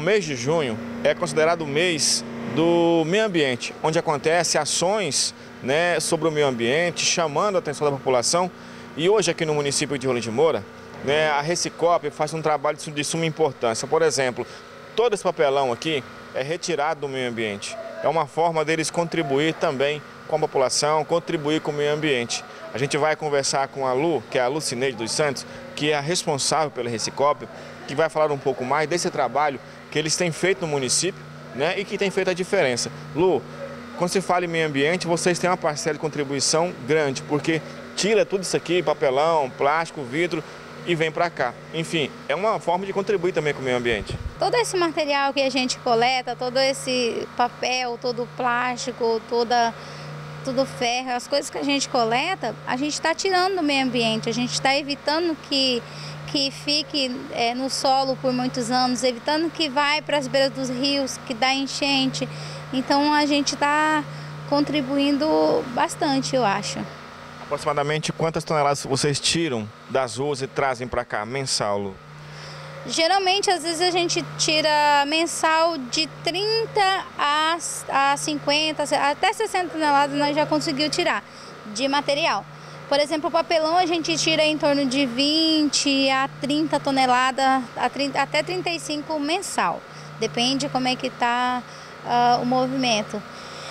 mês de junho é considerado o mês do meio ambiente, onde acontecem ações, sobre o meio ambiente, chamando a atenção da população. E hoje aqui no município de Rolim de Moura, a Recicop faz um trabalho de suma importância. Por exemplo, todo esse papelão aqui é retirado do meio ambiente. É uma forma deles contribuir também com a população, contribuir com o meio ambiente. A gente vai conversar com a Lu, que é a Lucineide dos Santos, que é a responsável pela Recicop, que vai falar um pouco mais desse trabalho que eles têm feito no município, e que tem feito a diferença. Lu, quando se fala em meio ambiente, vocês têm uma parcela de contribuição grande, porque tira tudo isso aqui, papelão, plástico, vidro, e vem para cá. Enfim, é uma forma de contribuir também com o meio ambiente. Todo esse material que a gente coleta, todo esse papel, todo o plástico, tudo ferro, as coisas que a gente coleta, a gente está tirando do meio ambiente, a gente está evitando que fique no solo por muitos anos, evitando que vai para as beiras dos rios, que dá enchente. Então a gente está contribuindo bastante, eu acho. Aproximadamente quantas toneladas vocês tiram das ruas e trazem para cá, mensal, Lu? Geralmente, às vezes a gente tira mensal de 30 a 50, até 60 toneladas nós já conseguimos tirar de material. Por exemplo, o papelão a gente tira em torno de 20 a 30 toneladas, até 35 mensal. Depende como é que está o movimento.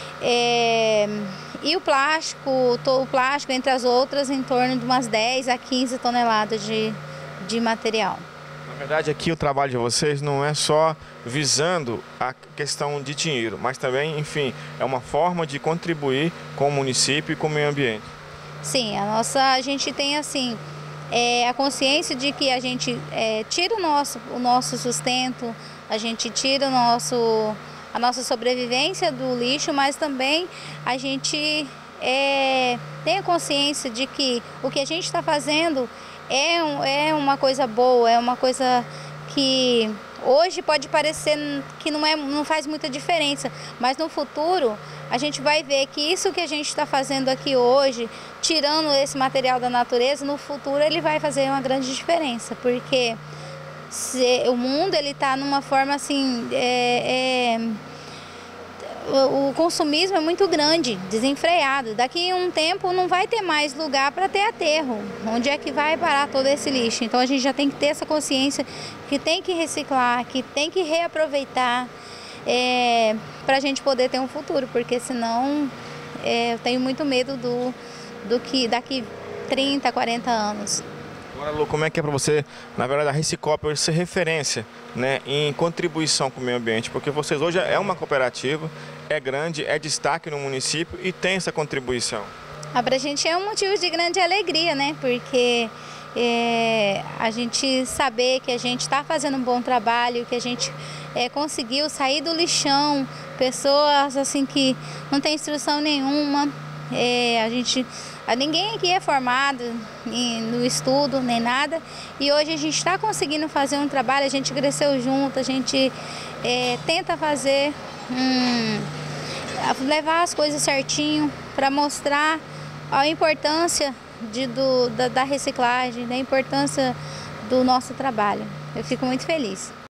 E o plástico, entre as outras, em torno de umas 10 a 15 toneladas de material. Na verdade, aqui o trabalho de vocês não é só visando a questão de dinheiro, mas também, enfim, é uma forma de contribuir com o município e com o meio ambiente. Sim, a gente tem assim, a consciência de que a gente tira o nosso sustento, a gente tira a nossa sobrevivência do lixo, mas também a gente tem a consciência de que o que a gente está fazendo é uma coisa boa, é uma coisa que hoje pode parecer que não faz muita diferença, mas no futuro a gente vai ver que isso que a gente está fazendo aqui hoje, tirando esse material da natureza, no futuro ele vai fazer uma grande diferença, porque o mundo ele está numa forma assim, o consumismo é muito grande, desenfreado. Daqui a um tempo não vai ter mais lugar para ter aterro. Onde é que vai parar todo esse lixo? Então a gente já tem que ter essa consciência que tem que reciclar, que tem que reaproveitar para a gente poder ter um futuro, porque senão eu tenho muito medo do que daqui 30, 40 anos. Agora, Lu, como é que é para você, na verdade, a Recicop hoje ser referência em contribuição com o meio ambiente? Porque vocês hoje é uma cooperativa, é grande, é destaque no município e tem essa contribuição. Para a gente é um motivo de grande alegria, porque a gente saber que a gente está fazendo um bom trabalho, que a gente conseguiu sair do lixão, pessoas assim que não tem instrução nenhuma, ninguém aqui é formado no estudo, nem nada, e hoje a gente está conseguindo fazer um trabalho, a gente cresceu junto, a gente tenta fazer, levar as coisas certinho para mostrar a importância da reciclagem, da importância do nosso trabalho. Eu fico muito feliz.